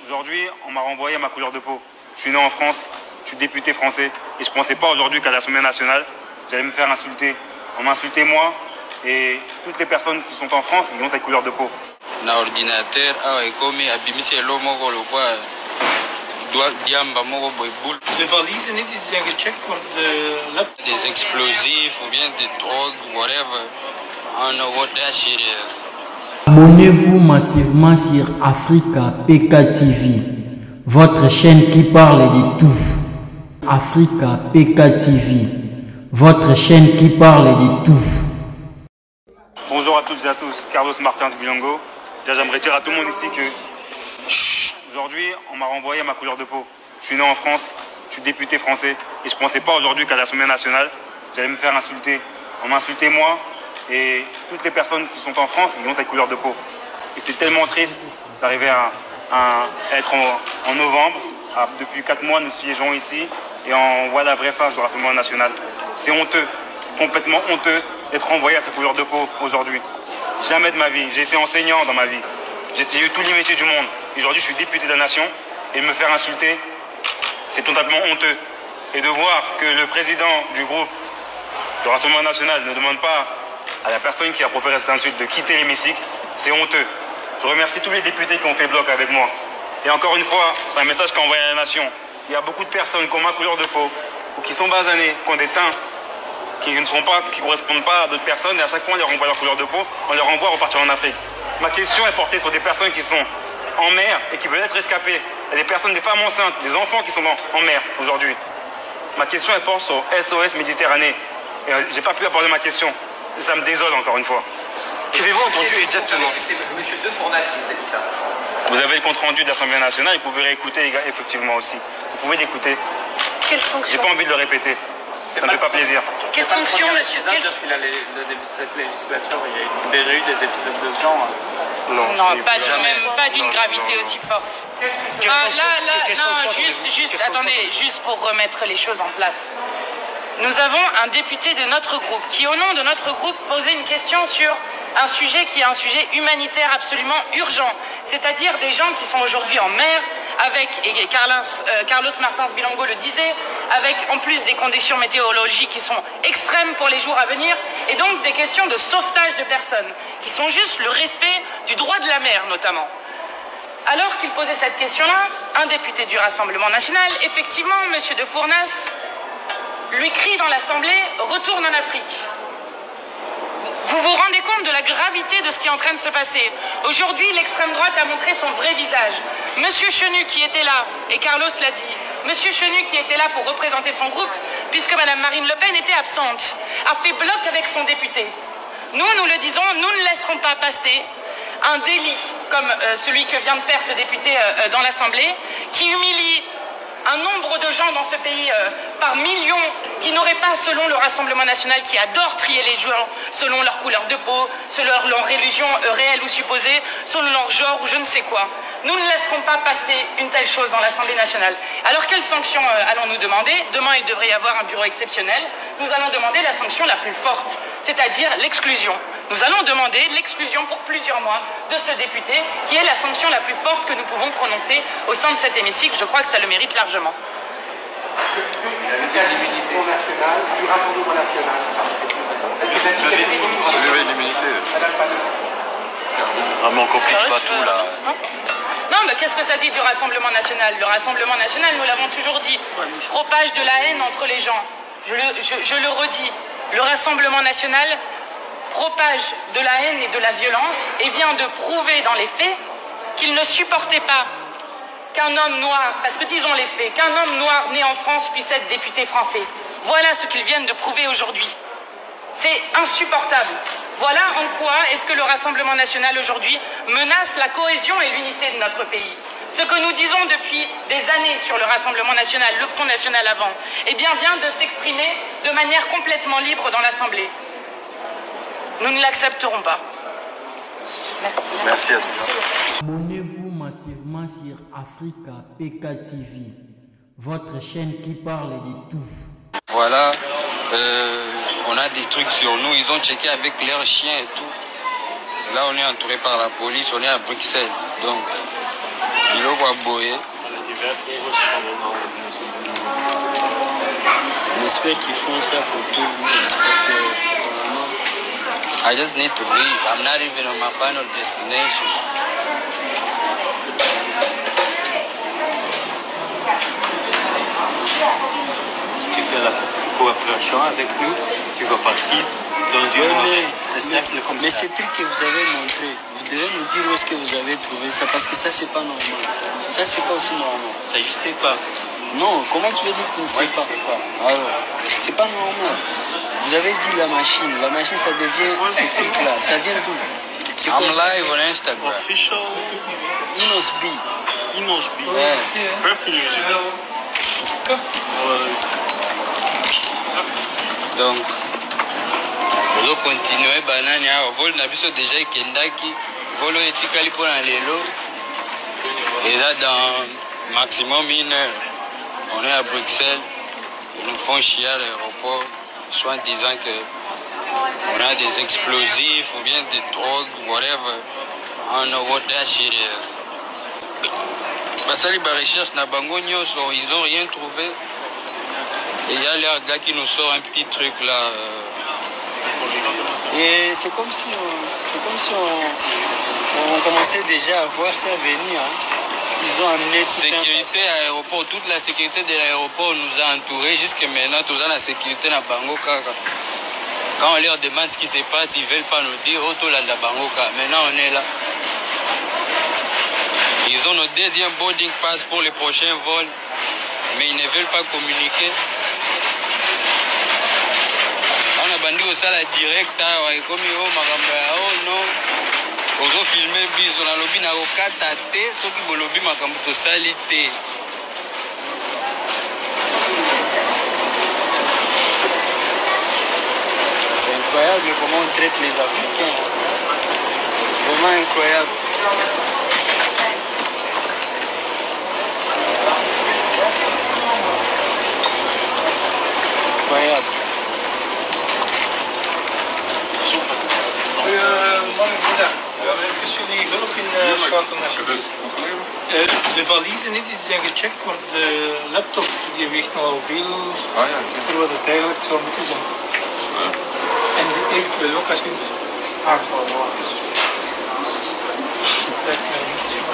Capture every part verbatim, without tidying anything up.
Aujourd'hui, on m'a renvoyé à ma couleur de peau. Je suis né en France, je suis député français et je ne pensais pas aujourd'hui qu'à l'Assemblée nationale, j'allais me faire insulter. On m'a insulté moi et toutes les personnes qui sont en France qui ont cette couleur de peau. Na ordinateur awa ekomi abimisi eloko moko lokwa diamba moko boy boule. De valise niet die zijn gecheckt, maar de Des explosifs ou bien des drogues, whatever. I don't know what that shit is. Abonnez-vous massivement sur Africa P K T V, votre chaîne qui parle de tout. Africa P K T V, votre chaîne qui parle de tout. Bonjour à toutes et à tous, Carlos Martins Bilongo. Déjà, j'aimerais dire à tout le monde ici que aujourd'hui, on m'a renvoyé à ma couleur de peau. Je suis né en France, je suis député français et je ne pensais pas aujourd'hui qu'à l'Assemblée nationale, j'allais me faire insulter. On m'a insulté moi et toutes les personnes qui sont en France qui ont cette couleur de peau. Et c'est tellement triste d'arriver à, à être en, en novembre. À, depuis quatre mois, nous siégeons ici et on voit la vraie face du Rassemblement national. C'est honteux, c'est complètement honteux d'être renvoyé à cette couleur de peau aujourd'hui. Jamais de ma vie, j'ai été enseignant dans ma vie. J'ai eu tous les métiers du monde. Aujourd'hui, je suis député de la nation et me faire insulter, c'est totalement honteux. Et de voir que le président du groupe du Rassemblement national ne demande pas à la personne qui a proféré cette insulte de quitter l'hémicycle, c'est honteux. Je remercie tous les députés qui ont fait bloc avec moi. Et encore une fois, c'est un message qu'a envoyé à la nation. Il y a beaucoup de personnes qui ont ma couleur de peau, ou qui sont basanées, qui ont des teints qui ne sont pas, qui correspondent pas à d'autres personnes, et à chaque fois on les renvoie leur couleur de peau, on les renvoie à repartir en Afrique. Ma question est portée sur des personnes qui sont en mer et qui veulent être rescapées. Il y a des personnes, des femmes enceintes, des enfants qui sont en, en mer aujourd'hui. Ma question est portée sur S O S Méditerranée. Et euh, j'ai pas pu aborder ma question. Ça me désole encore une fois. Qu'avez-vous entendu exactement? C'est M. De Fournas qui nous a dit ça. Vous avez le compte rendu de l'Assemblée nationale, vous pouvez réécouter effectivement aussi. Vous pouvez l'écouter. Quelles J'ai sanctions? pas envie de le répéter. Ça ne fait pas plaisir. Quelles sanctions, monsieur? Quelles... Depuis la, le début de cette législature, il y a déjà eu des épisodes de ce genre. Non, non pas, de, même pas d'une gravité aussi forte. Ah, là, là, non, juste, juste, attendez, juste pour remettre les choses en place. Nous avons un député de notre groupe qui, au nom de notre groupe, posait une question sur un sujet qui est un sujet humanitaire absolument urgent, c'est-à-dire des gens qui sont aujourd'hui en mer, avec, et Carlos, euh, Carlos Martins Bilongo le disait, avec en plus des conditions météorologiques qui sont extrêmes pour les jours à venir, et donc des questions de sauvetage de personnes, qui sont juste le respect du droit de la mer notamment. Alors qu'il posait cette question-là, un député du Rassemblement national, effectivement, M. De Fournas, lui crie dans l'Assemblée « Retourne en Afrique ». Vous vous rendez compte de la gravité de ce qui est en train de se passer. Aujourd'hui, l'extrême droite a montré son vrai visage. Monsieur Chenu qui était là, et Carlos l'a dit, Monsieur Chenu qui était là pour représenter son groupe, puisque Madame Marine Le Pen était absente, a fait bloc avec son député. Nous, nous le disons, nous ne laisserons pas passer un délit comme euh, celui que vient de faire ce député euh, dans l'Assemblée, qui humilie un nombre de gens dans ce pays euh, par millions qui n'auraient pas, selon le Rassemblement national, qui adore trier les gens selon leur couleur de peau, selon leur religion euh, réelle ou supposée, selon leur genre ou je ne sais quoi. Nous ne laisserons pas passer une telle chose dans l'Assemblée nationale. Alors quelles sanctions euh, allons-nous demander? Demain, il devrait y avoir un bureau exceptionnel. Nous allons demander la sanction la plus forte, c'est-à-dire l'exclusion. Nous allons demander l'exclusion pour plusieurs mois de ce député, qui est la sanction la plus forte que nous pouvons prononcer au sein de cet hémicycle. Je crois que ça le mérite largement. L'immunité nationale, du Rassemblement national. Lever l'immunité. Vraiment, on complique pas tout là. Non, mais qu'est-ce que ça dit du Rassemblement national? Le Rassemblement national, nous l'avons toujours dit, propage de la haine entre les gens. Je le, je, je le redis, le Rassemblement national propage de la haine et de la violence et vient de prouver dans les faits qu'il ne supportait pas qu'un homme noir, parce que disons les faits, qu'un homme noir né en France puisse être député français. Voilà ce qu'ils viennent de prouver aujourd'hui. C'est insupportable. Voilà en quoi est-ce que le Rassemblement national aujourd'hui menace la cohésion et l'unité de notre pays. Ce que nous disons depuis des années sur le Rassemblement national, le Front national avant, eh bien vient de s'exprimer de manière complètement libre dans l'Assemblée. Nous ne l'accepterons pas. Merci. Merci à tous. Abonnez-vous massivement sur Africa P K T V, votre chaîne qui parle de tout. Voilà, euh, on a des trucs sur nous, ils ont checké avec leurs chiens et tout. Là, on est entouré par la police, on est à Bruxelles. Donc, ils biloko ya boye. J'espère qu'ils font ça pour tout le monde. Parce que I just need to leave. I'm not even on my final destination. si tu fais la coopération avec nous, tu vas partir dans une Oui, c'est simple comme mais ça. ces trucs que vous avez montrés, vous devez nous dire où est-ce que vous avez trouvé ça, parce que ça, c'est pas normal. Ça, c'est pas aussi normal. Ça, je sais pas. Non, comment tu veux dire que tu ne sais Ouais, pas? je sais pas. Alors, c'est pas normal. Vous avez dit la machine. La machine, ça devient ce truc-là. Ça vient d'où? I'm live on Instagram. Official Inosbi. Inosbi. Ouais. Purple music. Ouais. Donc, on continue. Banane, vol na biso déjà ekendaki. Volo etikali pour na lelo. Et là, dans maximum une heure, on est à Bruxelles. Ils nous font chier à l'aéroport, soit en disant que on a des explosifs ou bien des drogues, whatever. I don't know what that shit is. Basali ba recherche na bango nyoso, ils ont rien trouvé. Et il y a les gars qui nous sort un petit truc là. Et c'est comme si on, c'est comme si on, on commençait déjà à voir ça venir. Hein. Ils ont amené sécurité à l'aéroport, toute la sécurité de l'aéroport nous a entourés. Jusque maintenant, tout la sécurité na bango kaka. Quand on leur demande ce qui se passe, ils ne veulent pas nous dire oh, tout la bango kaka. Maintenant, on est là. Ils ont notre deuxième boarding pass pour les prochains vols, mais ils ne veulent pas communiquer. On a bandit au sala direct, comme oh, oh non. Ozo filmer biso na lobi na okata te soki bolobi makambo to sali te. C'est incroyable comment on traite les Africains. C'est vraiment incroyable. Incroyable. Even jullie hulp in uh, schakelen alsjeblieft. Uh, de valiezen niet, die zijn gecheckt, maar de laptop die weegt nogal veel Ah, ja, voor wat het eigenlijk zou moeten zijn. En die eventueel ook als je het aanval is. Dat is mijn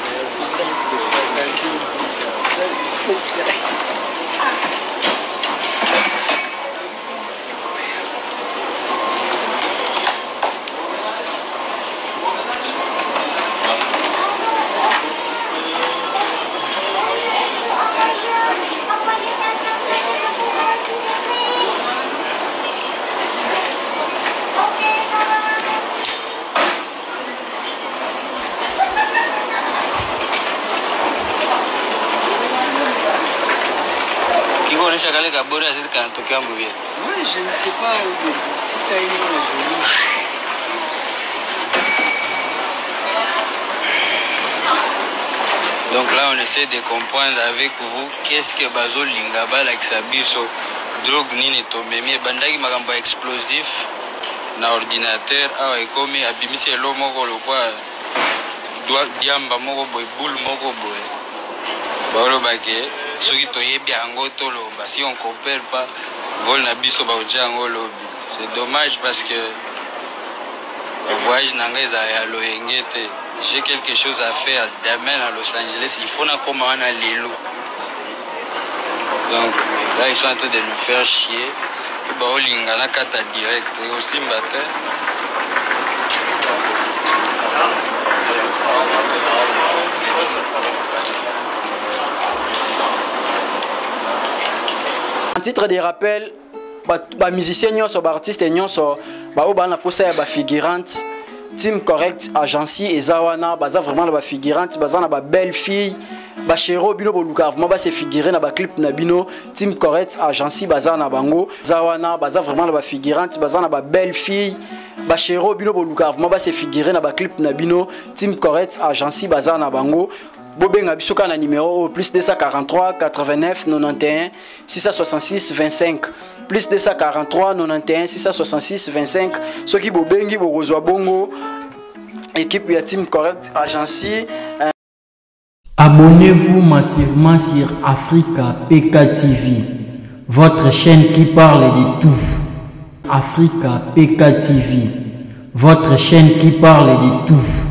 Oui, je ne sais pas si ça est venu. Donc là, on essaie de comprendre avec vous qu'est-ce que Bazo Lingaba Laksabiso, drogue nini tomemi, bandaki makambo explosif na ordinateur, awa ekomi abimisi elo moko lokwa diamba moko boy boule moko boy. Baolo bake soki toyebi yango toloba, si on compare pas vol na biso baotia yango lobi. C'est dommage parce que le voyage nanga eza ya loyenge te. J'ai quelque chose à faire demain à Los Angeles, il faut na koma wana lelo. Donc là ils sont en train de nous faire chier. Baolinga na kata direct et aussi mbate. En titre de rappel, les musiciens, les artistes, les ba figurantes, Team Correct, Agency et Zawana, baza vraiment la figurante, baza na ba belle fille, ba chéro bino boluka, vraiment ba se figurer na ba clip na bino, Team Correct, Agency baza na bango, Zawana, baza vraiment la figurante, baza na ba belle fille, ba chéro bino boluka, vraiment ba se figurer na ba clip na bino, Team Correct, Agency baza na bango. Bobenga bisoka na numéro plus deux cent quarante-trois quatre-vingt-neuf quatre-vingt-onze six cent soixante-six vingt-cinq plus deux cent quarante-trois quatre-vingt-onze six cent soixante-six vingt-cinq soki bobengi bokozwa bongo équipe ya Team Correct Agency. Abonnez-vous massivement sur Africa P K T V, votre chaîne qui parle de tout. Africa P K T V, votre chaîne qui parle de tout.